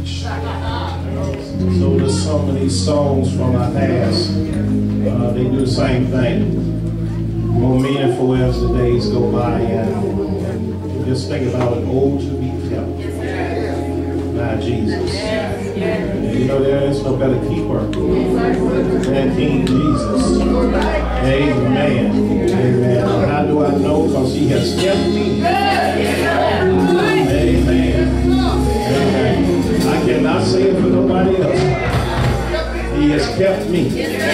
preach. So there's some of these songs from our past, they do the same thing. More meaningful as the days go by, and just think about it, oh, to be kept by Jesus. And you know, there is no better keeper than King Jesus. Amen. Amen. How do I know? Because he has kept me. Amen. Amen. I cannot say it for nobody else. He has kept me.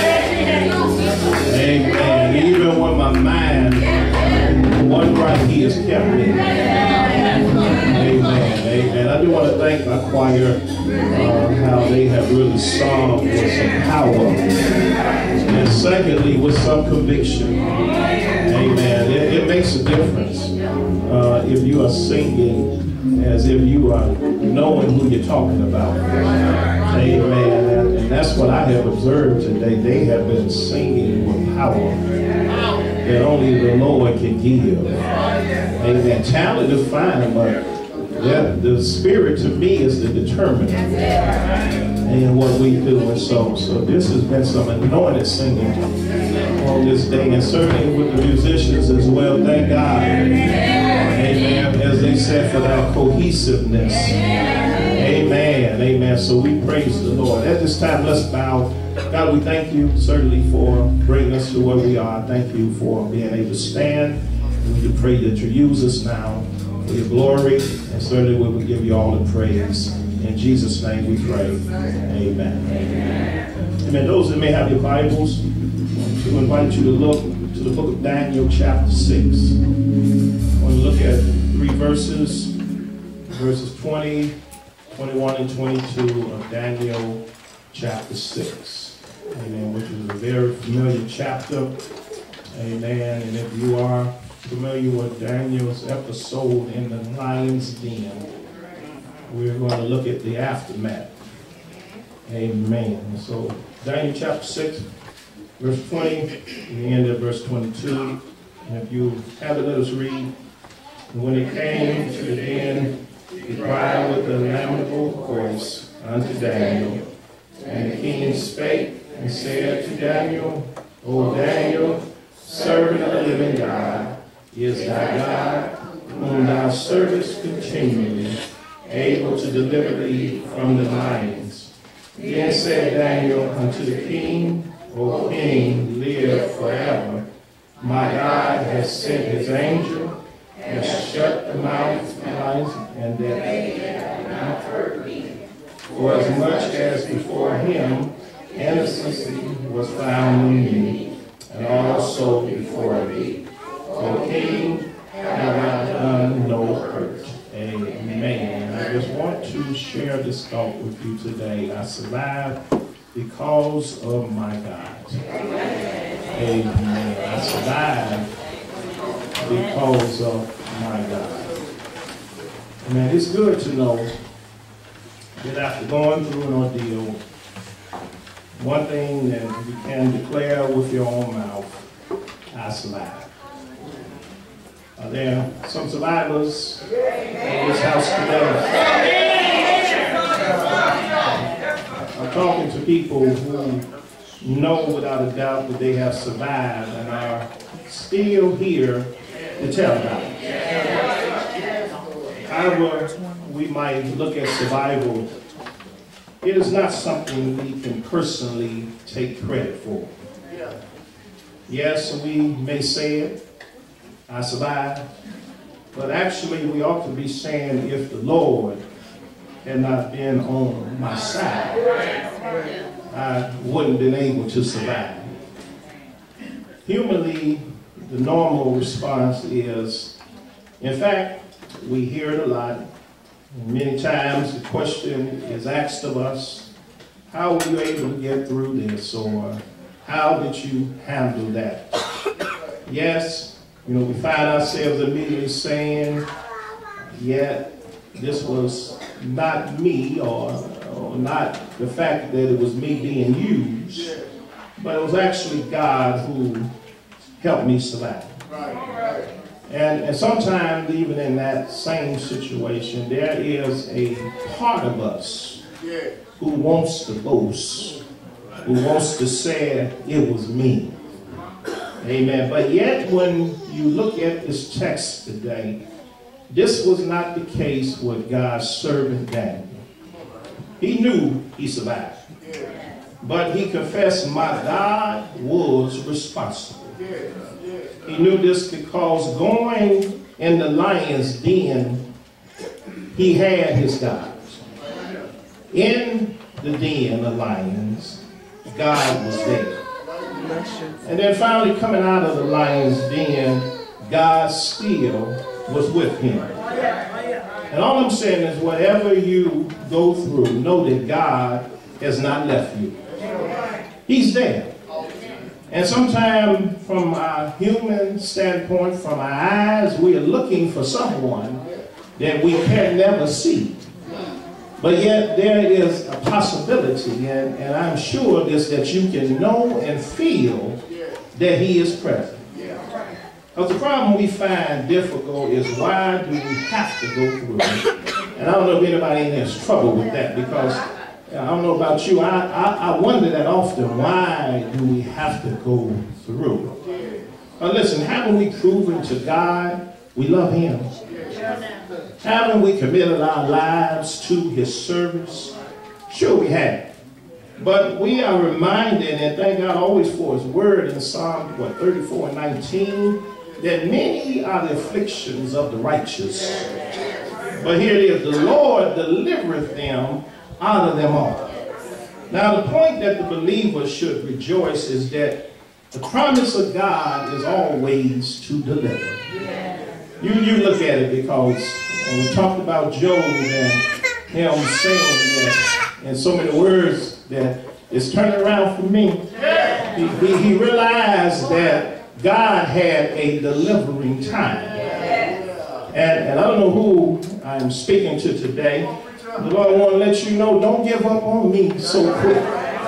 Amen. Even when my mind wasn't right, he has kept me. Amen. Amen. I do want to thank my choir, how they have really sung with some power. And secondly, with some conviction. Amen. It makes a difference if you are singing as if you are knowing who you're talking about. Amen. And that's what I have observed today. They have been singing with power that only the Lord can give. Amen. Talent is fine, but the Spirit to me is the determiner in what we do. And so this has been some anointed singing on this day, and certainly with the musicians as well. Thank God. Amen. As they said, for that cohesiveness. Amen. Amen. So we praise the Lord. At this time, let's bow. God, we thank you certainly for bringing us to where we are. Thank you for being able to stand. We pray that you use us now for your glory, and certainly we will give you all the praise. In Jesus' name we pray. Amen. Amen. Those that may have your Bibles, we invite you to look to the book of Daniel chapter 6. I want to look at 3 verses, verses 20, 21, and 22 of Daniel chapter 6. Amen. Which is a very familiar chapter. Amen. And if you are familiar with Daniel's episode in the lion's den, we're going to look at the aftermath. Amen. So Daniel chapter 6, verse 20, we end at verse 22. And if you have it, let us read. And when it came to the end, he cried with a lamentable voice unto Daniel. And the king spake and said to Daniel, O Daniel, servant of the living God, is thy God, whom thou servest continually, able to deliver thee from the lions. Then said Daniel unto the king, O king, live forever. My God has sent his angel, and shut the mouths of lions, and that they have not hurt me. For as much as before him innocency was found in me, and also before thee. O king, have I done no hurt. Amen. I just want to share this thought with you today. I survived because of my God. Amen. I survived because of my God. Amen. It's good to know that after going through an ordeal, one thing that you can declare with your own mouth, I survived. Are there some survivors in this house today? I'm talking to people who know without a doubt that they have survived and are still here to tell about it. However, we might look at survival, it is not something we can personally take credit for. Yes, we may say it, I survived, but actually we ought to be saying, if the Lord had not been on my side, I wouldn't have been able to survive. Humanly, the normal response is, in fact, we hear it a lot. Many times the question is asked of us, how were you able to get through this? Or how did you handle that? Yes, we find ourselves immediately saying, yeah, this was not me, or not the fact that it was me being used, but it was actually God who helped me survive. And sometimes, even in that same situation, there is a part of us who wants to boast, who wants to say it was me. Amen. But yet when you look at this text today, this was not the case with God's servant Daniel. He knew he survived. But he confessed, my God was responsible. He knew this because going in the lion's den, he had his God. In the den of lions, God was there. And then finally coming out of the lion's den, God still was with him. And all I'm saying is whatever you go through, know that God has not left you. He's there. And sometimes from our human standpoint, from our eyes, we are looking for someone that we can never see. But yet there is a possibility, and I'm sure this, that you can know and feel that he is present. Because the problem we find difficult is why do we have to go through it? And I don't know if anybody in there has trouble with that, because I don't know about you, I wonder that often, why do we have to go through? Now listen, haven't we proven to God we love him? Haven't we committed our lives to his service? Sure we have. But we are reminded, and thank God always for his word in Psalm 34:19, that many are the afflictions of the righteous. But here it is, the Lord delivereth them out of them all. Now the point that the believer should rejoice is that the promise of God is always to deliver. You look at it, because when we talked about Job and him saying that in so many words that it's turning around for me, he realized that God had a delivering time. And I don't know who I'm speaking to today. The Lord wants to let you know, don't give up on me so quick.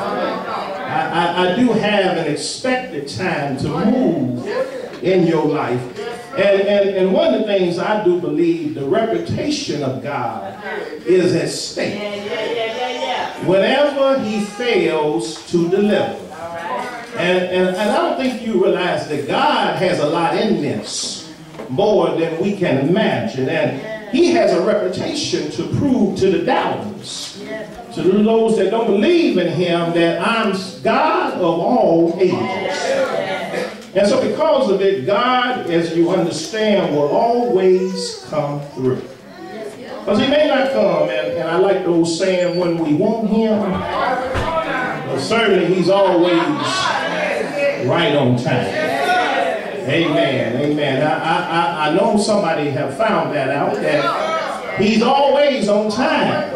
I do have an expected time to move in your life. And one of the things I do believe, the reputation of God is at stake whenever he fails to deliver. And I don't think you realize that God has a lot in this, more than we can imagine. And he has a reputation to prove to the doubters, to those that don't believe in him, that I'm God of all ages. And so because of it, God, as you understand, will always come through. Because he may not come, and I like the old saying, when we want him, but certainly he's always right on time. Amen, amen. I know somebody have found that out, that he's always on time.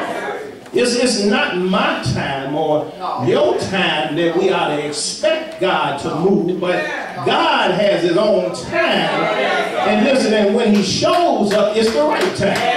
It's not my time or your time that we ought to expect God to move, but God has his own time. And listen, and when he shows up, it's the right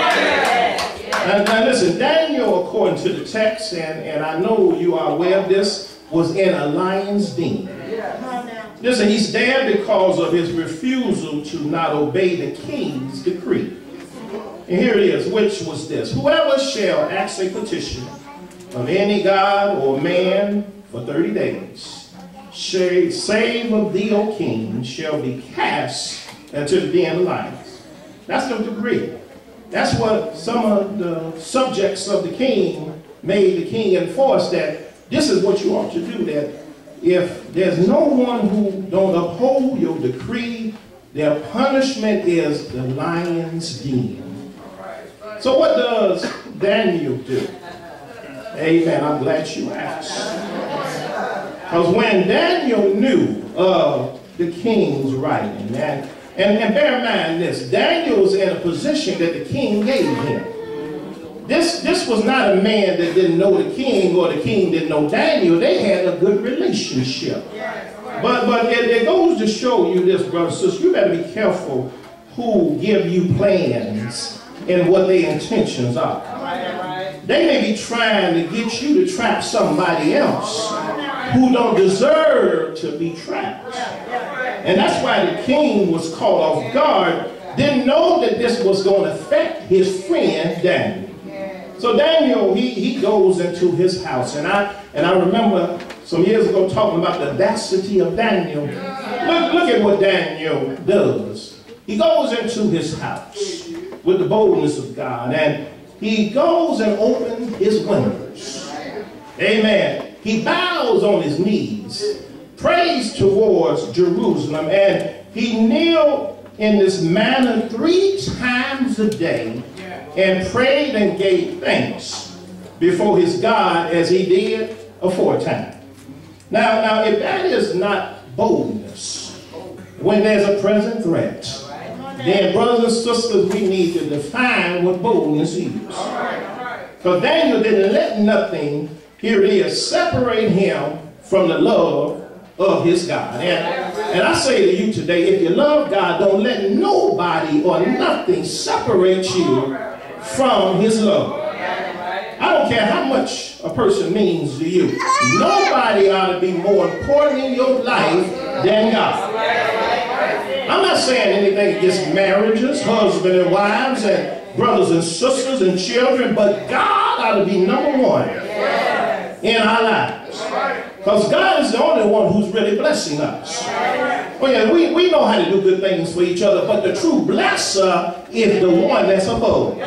time. Now listen, Daniel, according to the text, and I know you are aware of this, was in a lion's den. Listen, he's there because of his refusal to not obey the king's decree. And here it is, which was this: whoever shall ask a petition of any god or man for 30 days, save of thee, O king, shall be cast into the den of lions. That's the decree. That's what some of the subjects of the king made the king enforce, that this is what you ought to do, that if there's no one who don't uphold your decree, their punishment is the lion's den. So what does Daniel do? Amen. I'm glad you asked. Because when Daniel knew of the king's writing, and bear in mind this, Daniel's in a position that the king gave him. This was not a man that didn't know the king, or the king didn't know Daniel. They had a good relationship. But it goes to show you this, brothers and sisters, you better be careful who give you plans and what their intentions are. They may be trying to get you to trap somebody else who don't deserve to be trapped. And that's why the king was caught off guard, didn't know that this was going to affect his friend Daniel. So Daniel, he goes into his house. And I remember some years ago talking about the audacity of Daniel. Look at what Daniel does. He goes into his house with the boldness of God. And he goes and opens his windows. Amen. He bows on his knees, prays towards Jerusalem, and he kneeled in this manner 3 times a day and prayed and gave thanks before his God as he did aforetime. Now, if that is not boldness, when there's a present threat, then brothers and sisters, we need to define what boldness is. Because Daniel didn't let nothing, here it is, separate him from the love of his God. And I say to you today, if you love God, don't let nobody or nothing separate you from his love. I don't care how much a person means to you. Nobody ought to be more important in your life than God. I'm not saying anything against marriages, husbands and wives, and brothers and sisters and children, but God ought to be number one in our lives. Because God is the only one who's really blessing us. Oh yeah, we know how to do good things for each other, but the true blesser is the one that's above.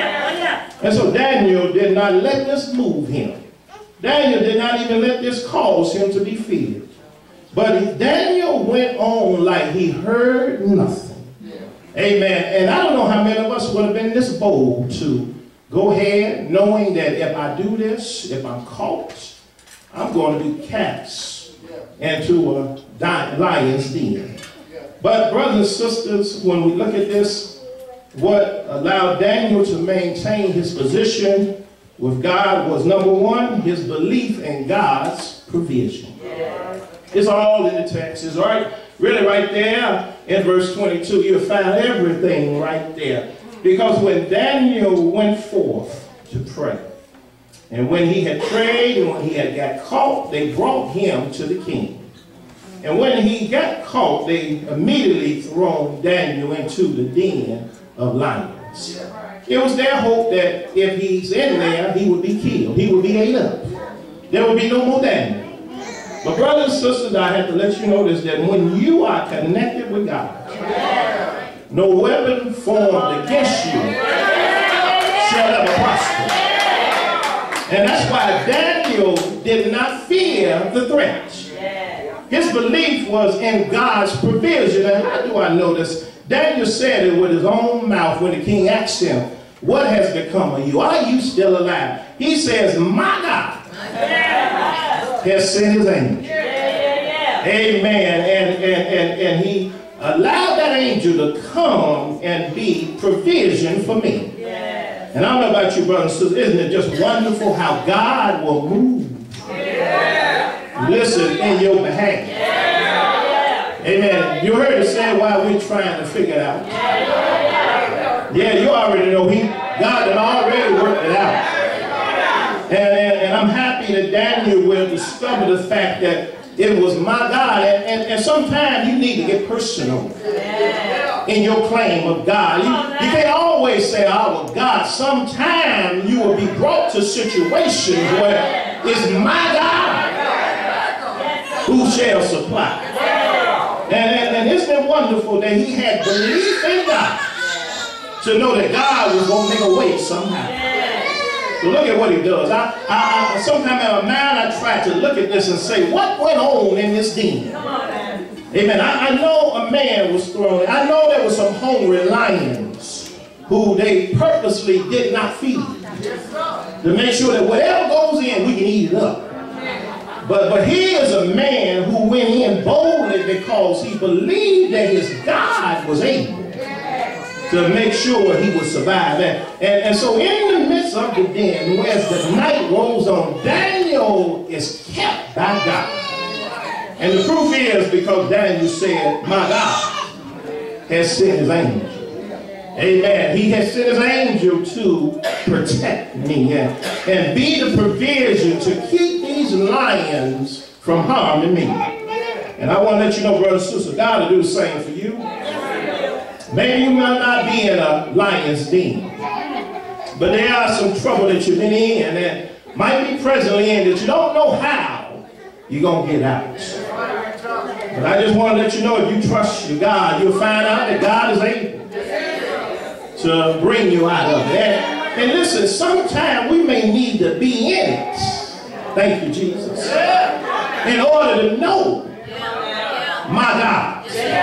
And so Daniel did not let this move him. Daniel did not even let this cause him to be feared. But Daniel went on like he heard nothing. Amen. And I don't know how many of us would have been this bold to go ahead knowing that if I do this, if I'm caught, I'm going to be cast into a lion's den. But brothers and sisters, when we look at this, what allowed Daniel to maintain his position with God was, number one, his belief in God's provision. It's all in the text. It's really right there in verse 22. You'll find everything right there. Because when Daniel went forth to pray, and when he had prayed and when he had got caught, they brought him to the king. And when he got caught, they immediately thrown Daniel into the den of lions. It was their hope that if he's in there, he would be killed. He would be ate up. There would be no more Daniel. But brothers and sisters, I have to let you know this, that when you are connected with God, no weapon formed against you shall ever prosper. And that's why Daniel did not fear the threat. His belief was in God's provision. And how do I know this? Daniel said it with his own mouth when the king asked him, what has become of you? Are you still alive? He says, my God has sent his angel. Amen. And he allowed that angel to come and be provision for me. And I don't know about you, brothers and sisters, isn't it just wonderful how God will move? Listen, in your behalf. Amen. You heard it said while we're trying to figure it out. Yeah, you already know God had already worked it out. And I'm happy that Daniel will discover the fact that it was my God. And sometimes you need to get personal in your claim of God. You can't always say, oh, well, God. Sometimes you will be brought to situations where it's my God who shall supply. And isn't it wonderful that he had belief in God to know that God was going to make a way somehow. So look at what he does. Sometimes in my mind I try to look at this and say, what went on in this den? Amen. I know a man was thrown. I know there were some hungry lions who they purposely did not feed to make sure that whatever goes in, we can eat it up. But he is a man who went in boldly because he believed that his God was able to make sure he would survive. And so in the midst of the den, as the night rolls on, Daniel is kept by God. And the proof is because Daniel said, my God has sent his angel. Amen. He has sent his angel to protect me and be the provision to keep these lions from harming me. And I want to let you know, brothers and sisters, God will do the same for you. Maybe you might not be in a lion's den, But there are some trouble that you've been in and might be presently in that you don't know how you're going to get out. But I just want to let you know, if you trust your God, you'll find out that God is able to bring you out of it. And listen, sometimes we may need to be in it. Thank you, Jesus. In order to know my God,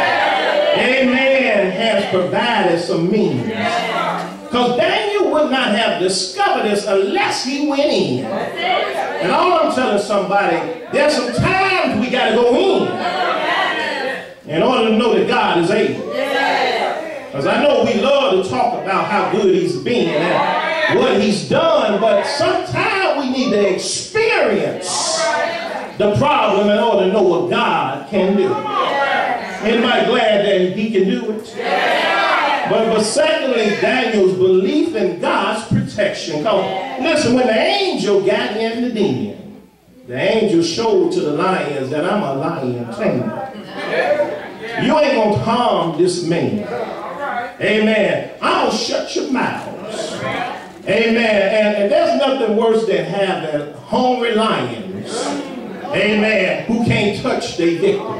amen, has provided some means. Because Daniel would not have discovered this unless he went in. And all I'm telling somebody, there's some times we got to go in order to know that God is able. Because I know we love to talk about how good he's been and what he's done, but sometimes we need to experience the problem in order to know what God can do. Anybody glad that he can do it? But secondly, Daniel's belief in God's protection. Because listen, when the angel got in the den, the angel showed to the lions that I'm a lion tamer. You ain't going to harm this man. Amen. I'm going to shut your mouths. Amen. And there's nothing worse than having hungry lions, amen, who can't touch their victim.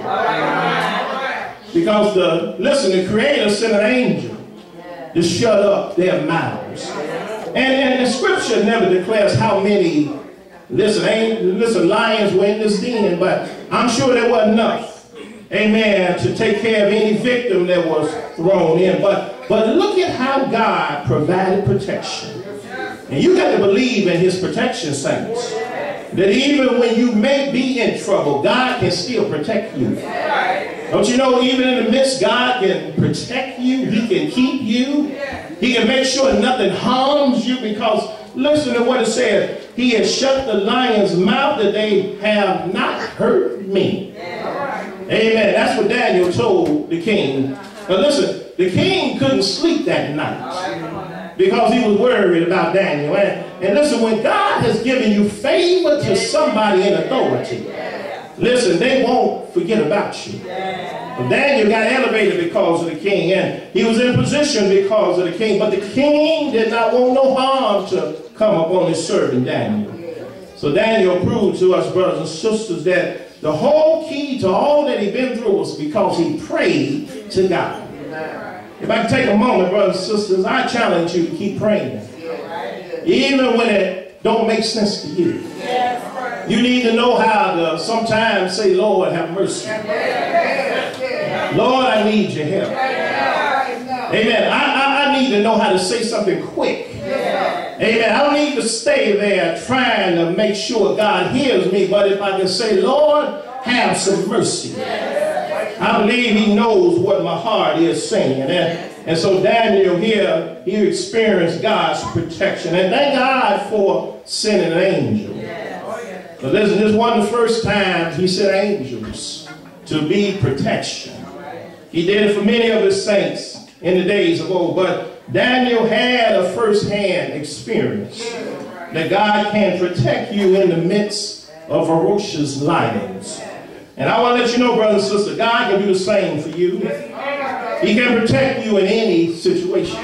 Because the Creator sent an angel to shut up their mouths. And the scripture never declares how many, listen, lions were in this den, but I'm sure there wasn't enough, amen, to take care of any victim that was thrown in. But look at how God provided protection. And you got to believe in his protection, saints. That even when you may be in trouble, God can still protect you. Don't you know, even in the midst, God can protect you. He can keep you. He can make sure nothing harms you, because listen to what it says. He has shut the lion's mouth that they have not hurt me. Amen. That's what Daniel told the king. But listen, the king couldn't sleep that night because he was worried about Daniel. And listen, when God has given you favor to somebody in authority, listen, they won't forget about you. But Daniel got elevated because of the king, and he was in position because of the king. But the king did not want no harm to come upon his servant Daniel. So Daniel proved to us, brothers and sisters, that the whole key to all that he'd been through was because he prayed to God. If I can take a moment, brothers and sisters, I challenge you to keep praying. Even when it don't make sense to you. You need to know how to sometimes say, Lord, have mercy. Lord, I need your help. Amen. I need to know how to say something quick. Amen. I don't need to stay there trying to make sure God hears me, but if I can say, Lord, have some mercy. I believe he knows what my heart is saying. And so Daniel here, he experienced God's protection. And thank God for sending an angel. But listen, this wasn't the first time he sent angels to be protection. He did it for many of his saints in the days of old. But Daniel had a first-hand experience that God can protect you in the midst of ferocious lions. And I want to let you know, brothers and sisters, God can do the same for you. He can protect you in any situation.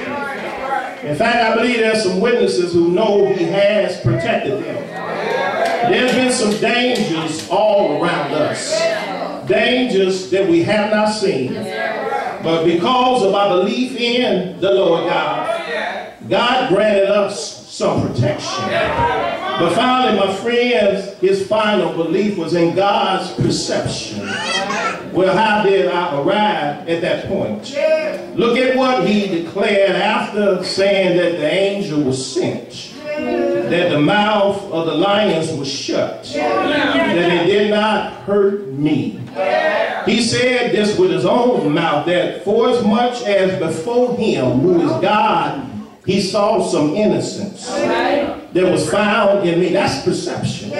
In fact, I believe there's some witnesses who know he has protected them. There's been some dangers all around us. Dangers that we have not seen. But because of our belief in the Lord God, God granted us some protection. But finally, my friends, his final belief was in God's perception. Well, how did I arrive at that point? Look at what he declared after saying that the angel was sent. That the mouth of the lions was shut. That it did not hurt me. He said this with his own mouth, that for as much as before him, who is God, he saw some innocence that was found in me. That's perception.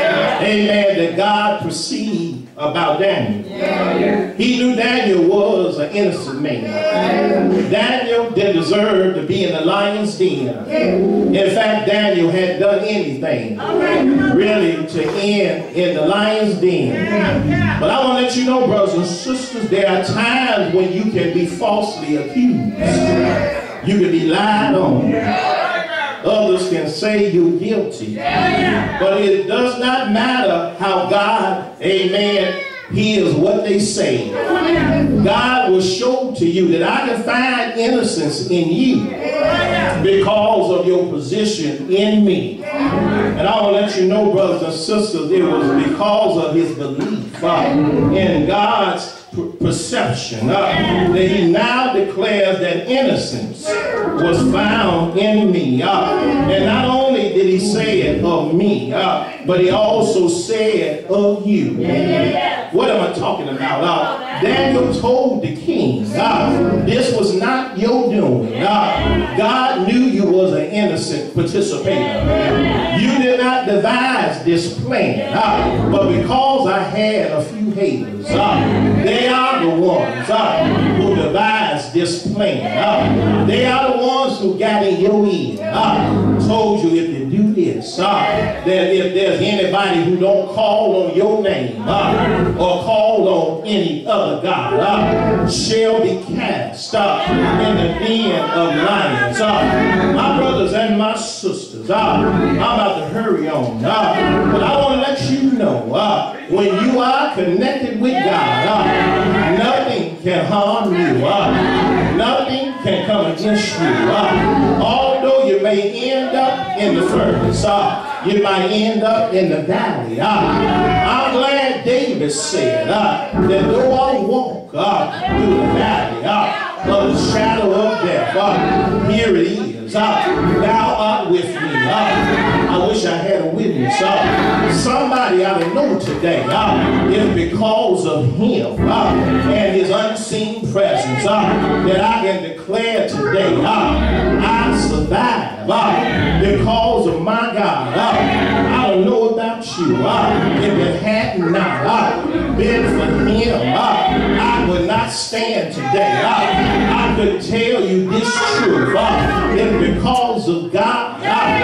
Amen. That God perceived about Daniel. He knew Daniel was an innocent man. Daniel didn't deserve to be in the lion's den. In fact, Daniel hadn't done anything really to end in the lion's den. But I want to let you know, brothers and sisters, there are times when you can be falsely accused. You can be lied on. Others can say you're guilty. But it does not matter how God, amen, hears what they say. God will show to you that I can find innocence in you because of your position in me. And I want to let you know, brothers and sisters, it was because of his belief in God's perception that he now declares that innocence was found in me. And not only did he say it of me, but he also said of you. What am I talking about? Daniel told the king, this was not your doing. God knew you was an innocent participator. You did not devise this plan, but because I had a few haters, they are the ones who devised this plan. They are the ones who got in your ear, told you if you do this, that if there's anybody who don't call on your name or call on any other God, shall be cast in the den of lions. My brothers and my sisters, I'm about to hurry on, but I want to let you know, when you are connected with God, nothing can harm you. Nothing can come against you. Although you may end up in the furnace, you might end up in the valley. I'm glad David said that though I walk through the valley of the shadow of death, here it is. Thou art with me. I wish I had a witness. Somebody I know today is because of him and his unseen presence that I can declare today I survived because of my God. I don't know about you. If it had not been for him, I would not stand today. I could tell you this truth. It's because of God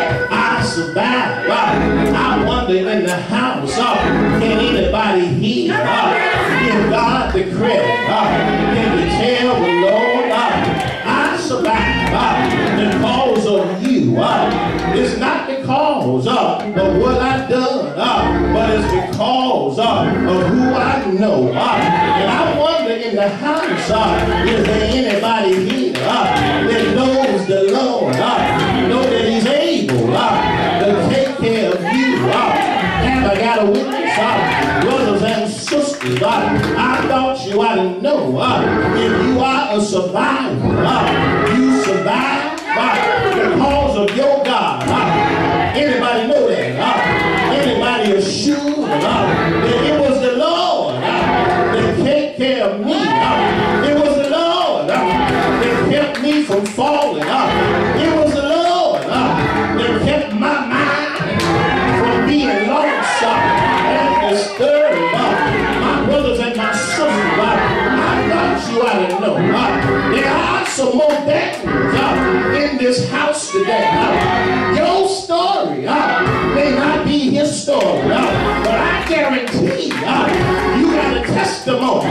I survived. I wonder in the house, can anybody here give God the credit? Can you tell the Lord, I survived because of you? It's not because of what I've done, but it's because of who I know. And I wonder in the house, is there anybody here that knows the Lord, know that he's able to take care of you? Have I got a witness? Brothers and sisters, I thought you ought to know if you are a survivor, you survive because of your God. Anybody know that? Anybody assured that it was the Lord that took care of me? It was the Lord that kept me from falling. It was the Lord that kept my mind from being lost and disturbed. My brothers and my sisters, I thought you ought to know. There are some more Daniels in this house today. Your story may not be his story, but I guarantee you got a testimony.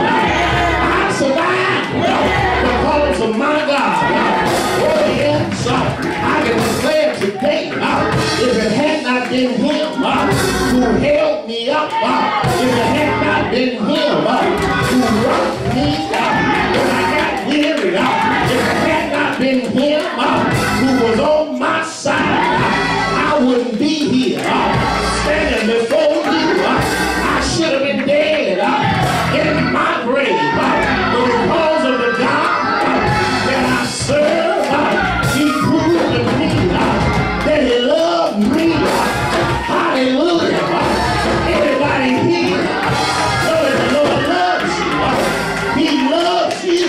I survived because of my God. Oh yes, I can declare today, if it had not been him who held me up, if it had not been him who rocked me when I got weary, if it had not been him who was on my side, I wouldn't be here standing before you. I should have been dead in my grave. But because of the God that I serve, he proved to me that he loved me. Hallelujah. Everybody here know that the Lord loves you. He loves you.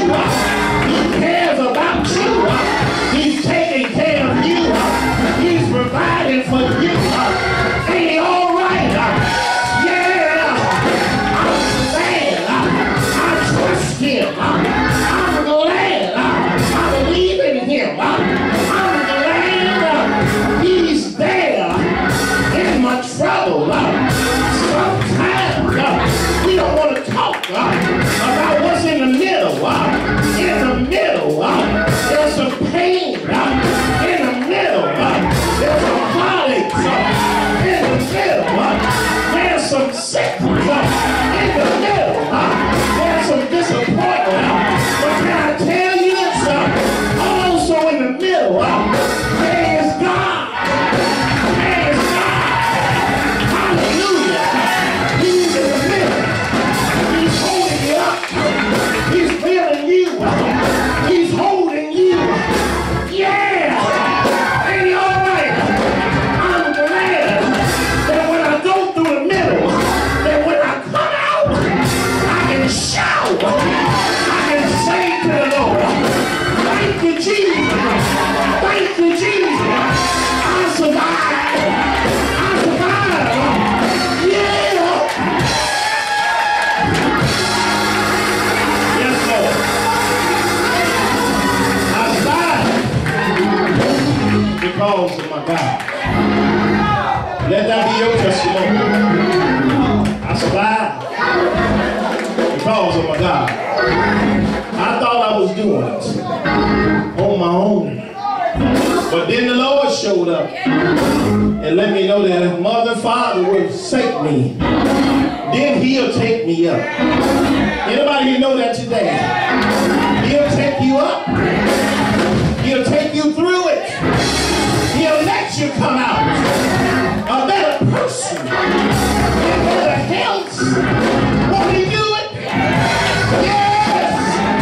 He cares about you. He's taking care of you. He's providing for you. Ain't he all right? Yeah. I'm glad. I trust him. I'm glad. I believe in him. I'm glad he's there in my trouble. Sometimes we don't want to talk about what's in the middle. In the middle, there's some pain in the middle. testimony. I survived because of my God. I thought I was doing it on my own. But then the Lord showed up and let me know that if mother and father will forsake me, then he'll take me up. Anybody know that today? He'll take you up. He'll take you through it. He'll let you come out a better person. And for the health, won't he do it? Yes!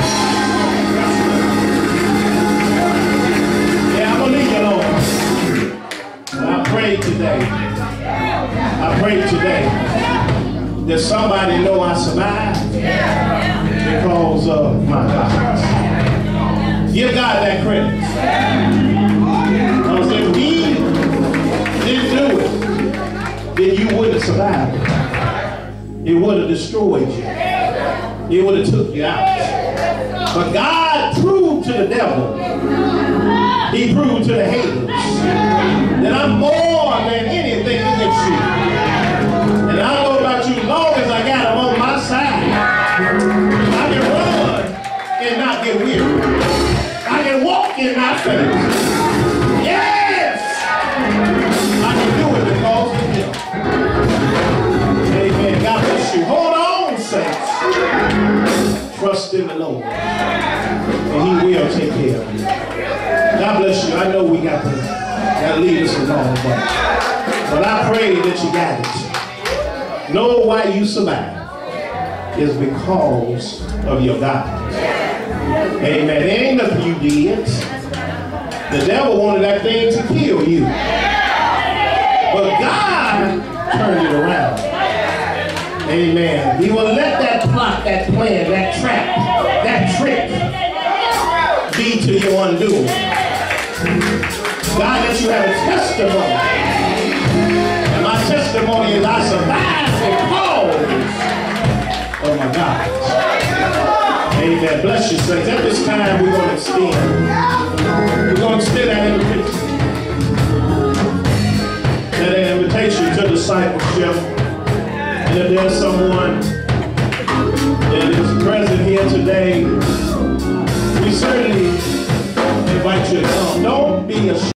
Yeah, I'm going to leave you alone. I prayed today. I prayed today that somebody know I survived because of my God. Give God that credit. Because if he didn't do it, then you would have survived. It would have destroyed you. It would have took you out. But God proved to the devil, he proved to the haters, that I'm more than anything against you. And I don't know about you, as long as I got him on my side, I can run and not get weary. I can walk in my faith. Yes! I can do it because of him. Amen. God bless you. Hold on, saints. Trust in the Lord. And he will take care of you. God bless you. I know we got to leave us alone, but I pray that you got it. Know why you survive is because of your God. Amen. It ain't nothing you did. The devil wanted that thing to kill you. But God turned it around. Amen. He will let that plot, that plan, that trap, that trick be to your undoing. God, let you have a testimony. And my testimony is I survived because of my God. Amen. Bless you, saints. At this time, we're going to extend. We're going to extend that invitation. That invitation to discipleship. And if there's someone that is present here today, we certainly invite you to come. Don't be ashamed.